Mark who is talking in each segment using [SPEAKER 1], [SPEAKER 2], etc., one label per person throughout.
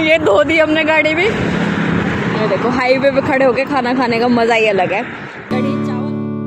[SPEAKER 1] ये धो दी हमने गाड़ी भी। ये देखो हाईवे पे खड़े होके खाना खाने का मजा ही अलग है। कढ़ी चावल।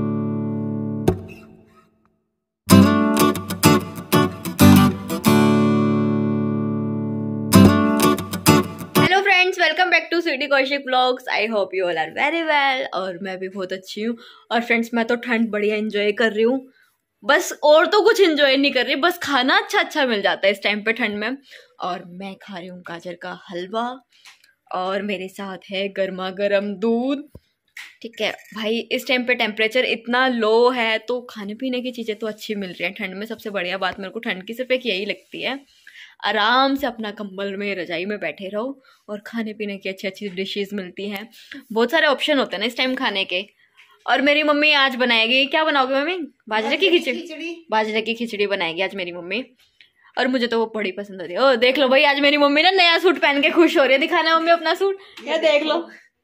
[SPEAKER 1] Hello friends, welcome back to Sweety Kaushik vlogs. I hope you all are very well. और मैं भी बहुत अच्छी हूँ। और फ्रेंड्स, मैं तो ठंड बढ़िया एंजॉय कर रही हूँ। बस और तो कुछ एंजॉय नहीं कर रही, बस खाना अच्छा मिल जाता है इस टाइम पे ठंड में। और मैं खा रही हूँ गाजर का हलवा और मेरे साथ है गर्मा गर्म दूध। ठीक है भाई, इस टाइम पे टेम्परेचर इतना लो है तो खाने पीने की चीज़ें तो अच्छी मिल रही हैं ठंड में। सबसे बढ़िया बात मेरे को ठंड की सिर्फ एक यही लगती है, आराम से अपना कंबल में रजाई में बैठे रहो और खाने पीने की अच्छी अच्छी डिशेस मिलती हैं। बहुत सारे ऑप्शन होते हैं ना इस टाइम खाने के। और मेरी मम्मी आज बनाएगी, क्या बनाओगे मम्मी? बाजरे की खिचड़ी। बाजरे की खिचड़ी बनाएगी आज मेरी मम्मी, और मुझे तो वो बड़ी पसंद होती है। ओ देख लो भाई, आज मेरी मम्मी ना नया सूट पहन के खुश हो रही है। दिखाना मम्मी अपना सूट, ये देख लो।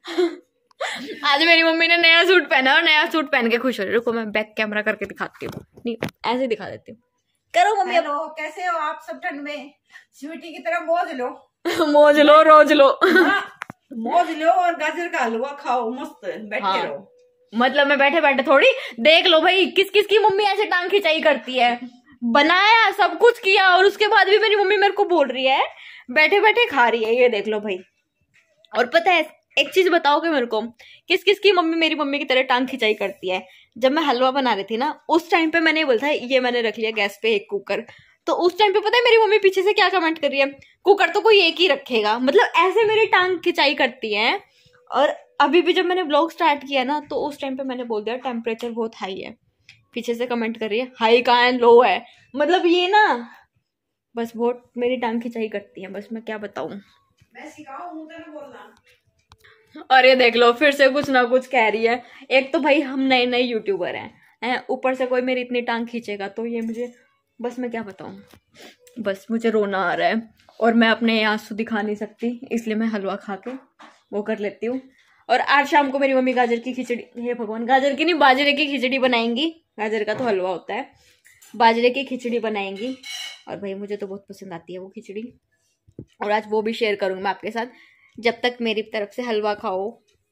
[SPEAKER 1] आज मेरी मम्मी ने नया सूट पहना और नया सूट पहन के खुश हो रही है। रुको मैं बैक कैमरा करके दिखाती हूँ, नहीं ऐसे दिखा देती हूँ। करो मम्मी।
[SPEAKER 2] हेलो, कैसे हो आप सब? ठंड में स्वीटी की तरह मौज लो।
[SPEAKER 1] मौज लो, रोज लो।
[SPEAKER 2] मौज लो और गाजर का हलवा खाओ, मस्त बैठे रहो।
[SPEAKER 1] मतलब मैं बैठे बैठे थोड़ी, देख लो भाई किस किस की मम्मी ऐसे टांग खिंचाई करती है। बनाया, सब कुछ किया और उसके बाद भी मेरी मम्मी मेरे को बोल रही है बैठे बैठे खा रही है। ये देख लो भाई। और पता है एक चीज बताओगे मेरे को, किस किस की मम्मी मेरी मम्मी की तरह टांग खिंचाई करती है? जब मैं हलवा बना रही थी ना, उस टाइम पे मैंने बोला था ये मैंने रख लिया गैस पे एक कुकर। तो उस टाइम पे पता है मेरी मम्मी पीछे से क्या कमेंट कर रही है, कुकर तो कोई एक ही रखेगा। मतलब ऐसे मेरी टांग खिंचाई करती है। और अभी भी जब मैंने ब्लॉग स्टार्ट किया ना, तो उस टाइम पे मैंने बोल दिया टेम्परेचर बहुत हाई है। पीछे से कमेंट कर रही है हाई कहाँ है, लो है। मतलब ये ना बस बहुत मेरी टांग खिंचाई करती है, बस मैं क्या बताऊं।
[SPEAKER 2] मैं सिखाऊं, मुंह तो बोलना।
[SPEAKER 1] अरे देख लो फिर से कुछ ना कुछ कह रही है। एक तो भाई हम नए नए यूट्यूबर हैं, ऊपर से कोई मेरी इतनी टांग खींचेगा तो ये मुझे, बस मैं क्या बताऊं। बस मुझे रोना आ रहा है और मैं अपने आंसू दिखा नहीं सकती, इसलिए मैं हलवा खा के वो कर लेती हूँ। और आज शाम को मेरी मम्मी गाजर की खिचड़ी, हे भगवान, गाजर की नहीं बाजरे की खिचड़ी बनाएंगी। गाजर का तो हलवा होता है, बाजरे की खिचड़ी बनाएंगी। और भाई मुझे तो बहुत पसंद आती है वो खिचड़ी, और आज वो भी शेयर करूंगी मैं आपके साथ। जब तक मेरी तरफ से हलवा खाओ।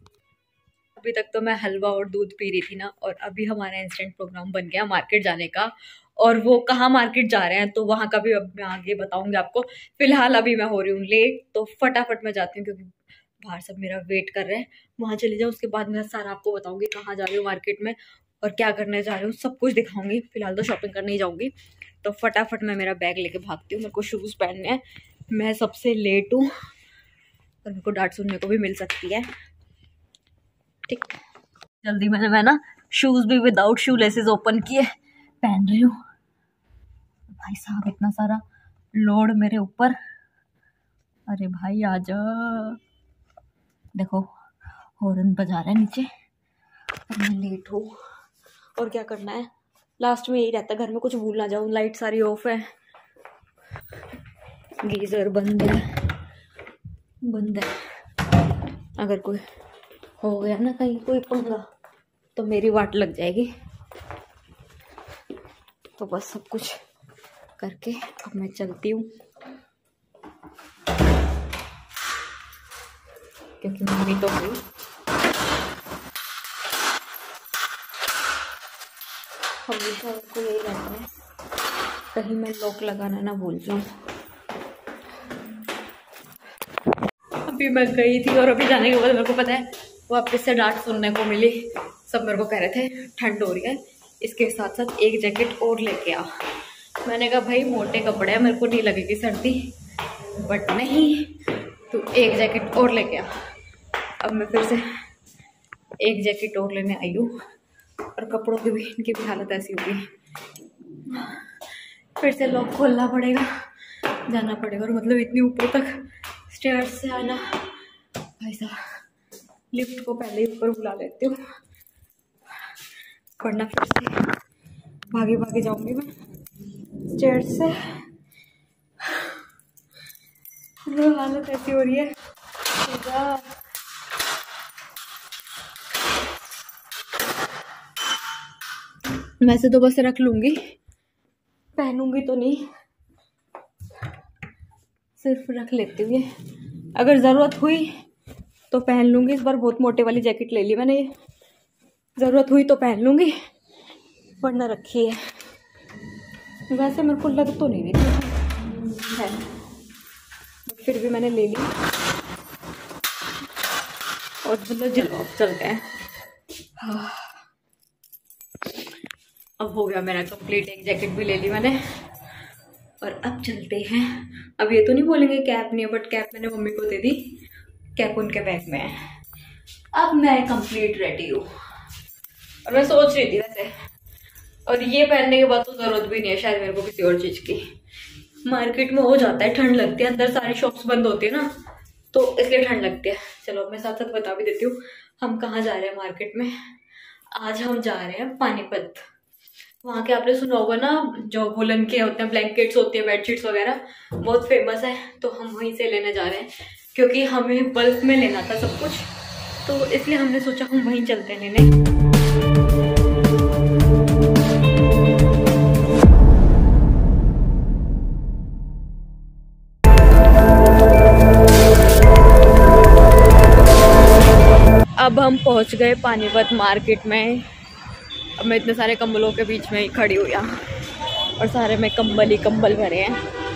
[SPEAKER 1] अभी तक तो मैं हलवा और दूध पी रही थी ना, और अभी हमारा इंस्टेंट प्रोग्राम बन गया मार्केट जाने का। और वो कहाँ मार्केट जा रहे हैं तो वहां का भी अब मैं आगे बताऊंगी आपको। फिलहाल अभी मैं हो रही हूँ लेट, तो फटाफट मैं जाती हूँ क्योंकि बाहर सब मेरा वेट कर रहे हैं। वहां चले जाओ, उसके बाद मैं सारा आपको बताऊंगी कहाँ जा रही हूँ मार्केट में और क्या करने जा रही हूँ, सब कुछ दिखाऊंगी। फिलहाल तो शॉपिंग करने ही जाऊंगी, तो फटाफट मैं मेरा बैग लेके भागती हूँ। मेरे को शूज पहनने हैं, मैं सबसे लेट हूँ और मेरे को डांट सुनने को भी मिल सकती है। ठीक, जल्दी मैं ना शूज भी विदाउट शू लेसेस ओपन किए पहन रही हूँ। भाई साहब इतना सारा लोड मेरे ऊपर। अरे भाई आजा, देखो हॉर्न बजा रहा है नीचे और मैं लेट हूँ। और क्या करना है, लास्ट में यही रहता है घर में कुछ भूल ना जाऊँ। लाइट सारी ऑफ है, गीजर बंद है। अगर कोई हो गया ना कहीं कोई पंगा तो मेरी वाट लग जाएगी। तो बस सब कुछ करके अब मैं चलती हूँ, क्योंकि मम्मी तो हुई। हमेशा को यही रहता है कहीं मैं लॉक लगाना ना भूल जाऊँ। अभी मैं गई थी और अभी जाने के बाद मेरे को पता है वापस से डांट सुनने को मिली। सब मेरे को कह रहे थे ठंड हो रही है, इसके साथ साथ एक जैकेट और लेके आ। मैंने कहा भाई मोटे कपड़े हैं, मेरे को नहीं लगेगी सर्दी, बट नहीं, तू एक जैकेट और लेके आ। अब मैं फिर से एक जैकेट और लेने आई हूँ और कपड़ों की भी, इनकी भी हालत ऐसी होगी। फिर से लॉक खोलना पड़ेगा, जाना पड़ेगा। और मतलब इतनी ऊपर तक स्टेयर्स से आना, भाई साहब लिफ्ट को पहले ही ऊपर बुला लेती हूँ, वरना फिर से भागे भागे जाऊंगी मैं स्टेयर्स से। हालत ऐसी हो रही है। वैसे तो बस रख लूंगी, पहनूंगी तो नहीं, सिर्फ रख लेती हूँ ये अगर ज़रूरत हुई तो पहन लूँगी। इस बार बहुत मोटे वाली जैकेट ले ली मैंने, ज़रूरत हुई तो पहन लूँगी वरना रखी है। वैसे मेरे को लग तो नहीं रही है, फिर भी मैंने ले ली। और मतलब चलो चलते हैं। अब हो गया मेरा कंप्लीट, एक जैकेट भी ले ली मैंने और अब चलते हैं। अब ये तो नहीं बोलेंगे कैप नहीं है, बट कैप मैंने मम्मी को दे दी, कैप उनके बैग में है। अब मैं कंप्लीट रेडी हूँ और मैं सोच रही थी वैसे, और ये पहनने के बाद तो जरूरत भी नहीं है शायद मेरे को किसी और चीज की। मार्केट में हो जाता है, ठंड लगती है, अंदर सारी शॉप्स बंद होती है ना, तो इसलिए ठंड लगती है। चलो मैं साथ साथ बता भी देती हूँ हम कहाँ जा रहे हैं मार्केट में। आज हम जा रहे हैं पानीपत। वहाँ के आपने सुना होगा ना, जो वुलन के होते हैं, ब्लैंकेट्स होती है, बेडशीट्स वगैरह, बहुत फेमस है। तो हम वहीं से लेने जा रहे हैं क्योंकि हमें बल्क में लेना था सब कुछ, तो इसलिए हमने सोचा हम वहीं चलते हैं लेने। अब हम पहुंच गए पानीपत मार्केट में। अब मैं इतने सारे कंबलों के बीच में ही खड़ी हुई यहाँ, और सारे में कंबल ही कंबल भरे हैं।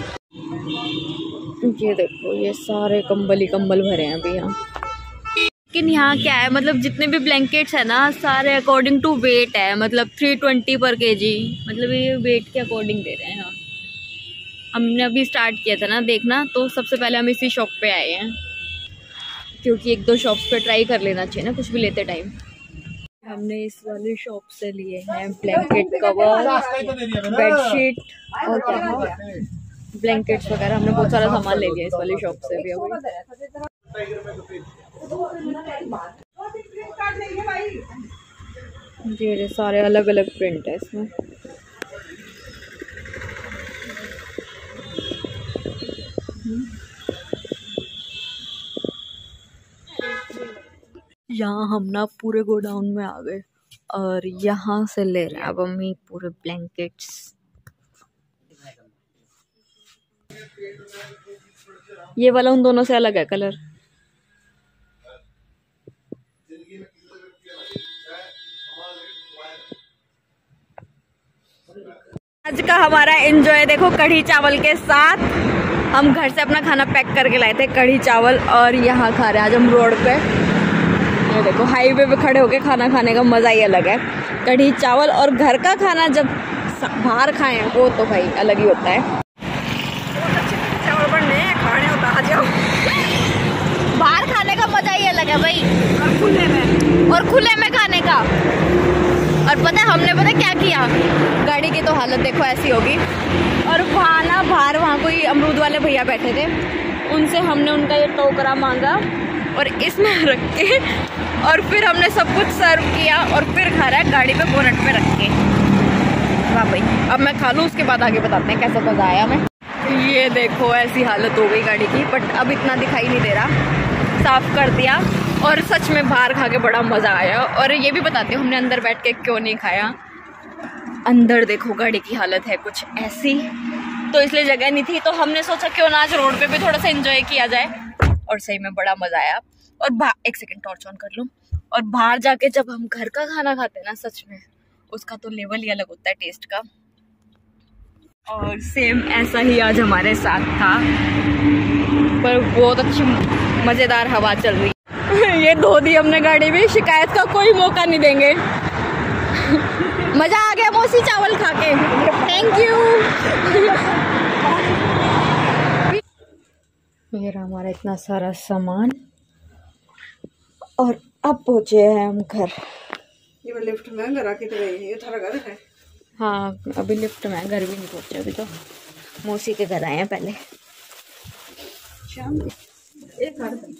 [SPEAKER 1] ये देखो, ये सारे कंबल ही कंबल भरे हैं अभी यहाँ। लेकिन यहाँ क्या है, मतलब जितने भी ब्लैंकेट्स है ना, सारे अकॉर्डिंग टू वेट है, मतलब 320 पर केजी, मतलब ये वेट के अकॉर्डिंग दे रहे हैं यहाँ। हमने अभी स्टार्ट किया था ना देखना, तो सबसे पहले हम इसी शॉप पे आए हैं क्योंकि एक दो शॉप्स पे ट्राई कर लेना चाहिए ना कुछ भी लेते टाइम। हमने इस वाली शॉप से लिए हैं ब्लैंकेट कवर, बेडशीट और क्या ब्लैंकेट्स वगैरह। हमने बहुत सारा सामान ले लिया इस वाली शॉप से भी अभी। ये सारे अलग अलग प्रिंट है इसमें। यहाँ हम ना पूरे गोडाउन में आ गए और यहाँ से ले रहे हैं अब हम ही पूरे ब्लैंकेट्स। ये वाला उन दोनों से अलग है कलर। आज का हमारा एंजॉय देखो कढ़ी चावल के साथ। हम घर से अपना खाना पैक करके लाए थे, कढ़ी चावल, और यहाँ खा रहे हैं आज हम रोड पे। ये देखो हाईवे पे खड़े होके खाना खाने का मजा ही अलग है। कढ़ी चावल और घर का खाना जब बाहर खाएं वो तो भाई अलग ही होता है। चावल बनने खाने होता आ जाओ। बाहर खाने का मजा ही अलग है भाई, और खुले में खाने का। और पता है हमने क्या किया, गाड़ी की तो हालत देखो ऐसी होगी। और वहाँ ना बाहर वहाँ कोई अमरूद वाले भैया बैठे थे, उनसे हमने उनका ये टोकरा मांगा और इसमें रख के, और फिर हमने सब कुछ सर्व किया और फिर खा रहा है गाड़ी पे बोनट पे रख के। वाह भाई, अब मैं खा लूँ उसके बाद आगे बताते हैं कैसा मजा आया हमें। ये देखो ऐसी हालत हो गई गाड़ी की, बट अब इतना दिखाई नहीं दे रहा, साफ कर दिया। और सच में बाहर खा के बड़ा मजा आया। और ये भी बताती हूँ हमने अंदर बैठ के क्यों नहीं खाया। अंदर देखो गाड़ी की हालत है कुछ ऐसी, तो इसलिए जगह नहीं थी, तो हमने सोचा क्यों ना आज रोड पे भी थोड़ा सा एंजॉय किया जाए। और सही में बड़ा मजा आया। और एक सेकंड टॉर्च ऑन कर लूँ। और बाहर जाके जब हम घर का खाना खाते हैं ना, सच में उसका तो लेवल ही अलग होता है टेस्ट का। और सेम ऐसा ही आज हमारे साथ था, पर बहुत अच्छी मजेदार हवा चल रही है। ये धो दी हमने गाड़ी भी, शिकायत का कोई मौका नहीं देंगे। मजा आ गया मौसी चावल खा के, थैंक यू। ये रहा हमारा इतना सारा सामान, और अब पहुंचे हैं हम घर।
[SPEAKER 2] ये लिफ्ट में घर आके तो गई है, ये थारा घर है।
[SPEAKER 1] हाँ अभी लिफ्ट में, घर भी नहीं पहुंचे अभी, तो मौसी के घर आए हैं पहले शाम को। एक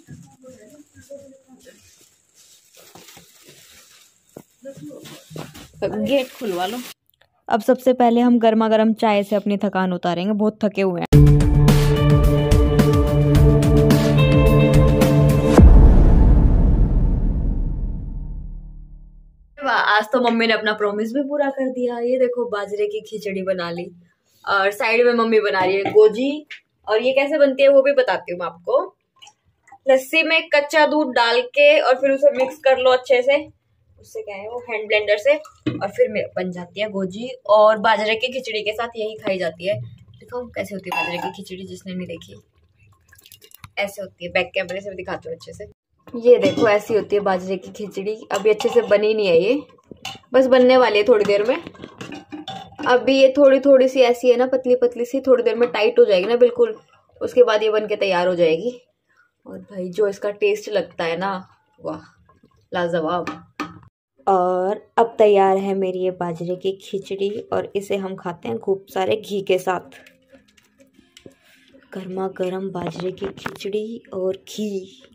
[SPEAKER 1] गेट खुलवा लो। अब सबसे पहले हम गर्मा गर्म चाय से अपनी थकान उतारेंगे, बहुत थके हुए हैं। आज तो मम्मी ने अपना प्रॉमिस भी पूरा कर दिया। ये देखो बाजरे की खिचड़ी बना ली, और साइड में मम्मी बना रही है गोजी, और ये कैसे बनती है वो भी बताती हूँ मैं आपको। लस्सी में कच्चा दूध डाल के और फिर उसे मिक्स कर लो अच्छे से, उससे क्या है वो हैंड ब्लेंडर से, और फिर बन जाती है गोजी। और बाजरे की खिचड़ी के साथ यही खाई जाती है। देखो कैसे होती है बाजरे की खिचड़ी, जिसने नहीं देखी। ऐसे होती है, बैक कैमरे से भी दिखाती हूँ अच्छे से। ये देखो ऐसी होती है बाजरे की खिचड़ी। अभी अच्छे से बनी नहीं है ये, बस बनने वाली है थोड़ी देर में। अभी ये थोड़ी थोड़ी सी ऐसी है ना, पतली पतली सी, थोड़ी देर में टाइट हो जाएगी ना बिल्कुल, उसके बाद ये बन के तैयार हो जाएगी। और भाई जो इसका टेस्ट लगता है ना, वाह लाजवाब। और अब तैयार है मेरी ये बाजरे की खिचड़ी, और इसे हम खाते हैं खूब सारे घी के साथ। गर्मा गर्म बाजरे की खिचड़ी और घी।